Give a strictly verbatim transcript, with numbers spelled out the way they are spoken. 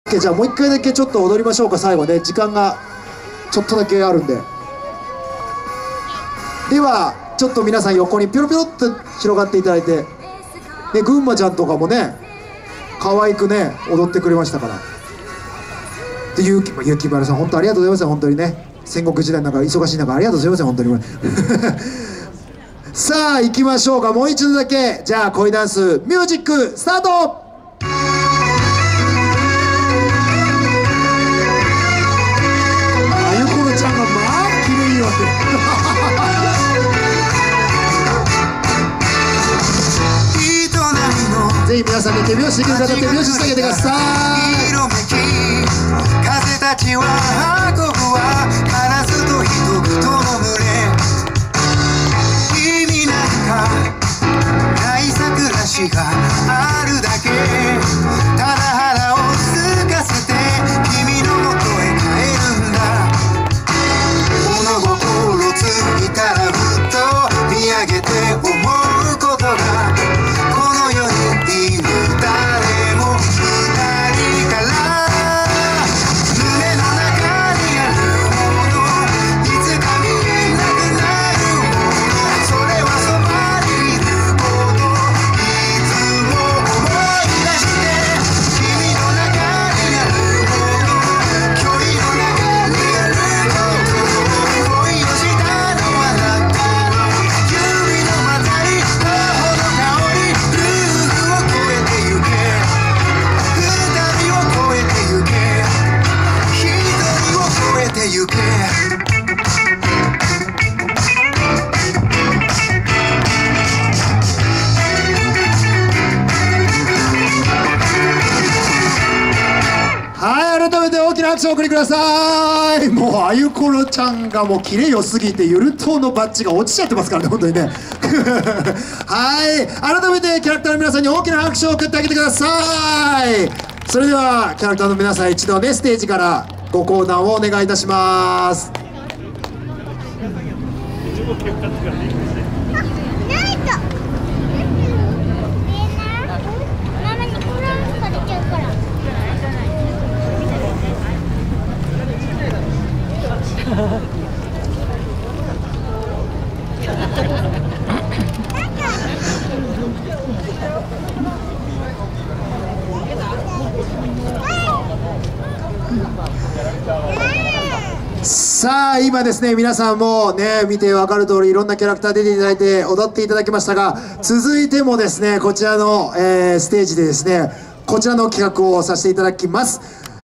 じゃあもう一回だけちょっと踊りましょうか。最後ね、時間がちょっとだけあるんで。ではちょっと皆さん横にピョロピョロっと広がっていただいて、で群馬ちゃんとかもね可愛くね踊ってくれましたから。でゆうきゆうきばるさん本当ありがとうございます。本当にね戦国時代なんか忙しい中ありがとうございます。本当にこれさあ行きましょうか。もう一度だけじゃあ恋ダンスミュージックスタート。ぜひ皆さんに手拍子できる方手拍子してあげてください。風たちは運ぶわカラスと人々の群れ。君なんかない桜しがあるだけ。ただ腹を空かせて君の元へ帰るんだ。物心ついたらふっと見上げて思うことがこの世にいる誰も二人から胸の中にあるものいつか見えなくなるものそれはそばにいることいつも思い出して君の中にあるもの距離の中にあること恋をしたのはあなたの指のまたり頬の香りルールを超えてゆけ二人を超えてゆけ一人を超えてゆけ。はい、改めて大きな拍手をお送りください。もうあゆころちゃんがもうキレよすぎてゆるとうのバッジが落ちちゃってますからね本当にねはい、改めてキャラクターの皆さんに大きな拍手を送ってあげてください。それではキャラクターの皆さん一度ねステージからご講談をお願いいたします。さあ今ですね皆さんもね見て分かる通りいろんなキャラクター出ていただいて踊っていただきましたが、続いてもですねこちらの、えー、ステージでですねこちらの企画をさせていただきます。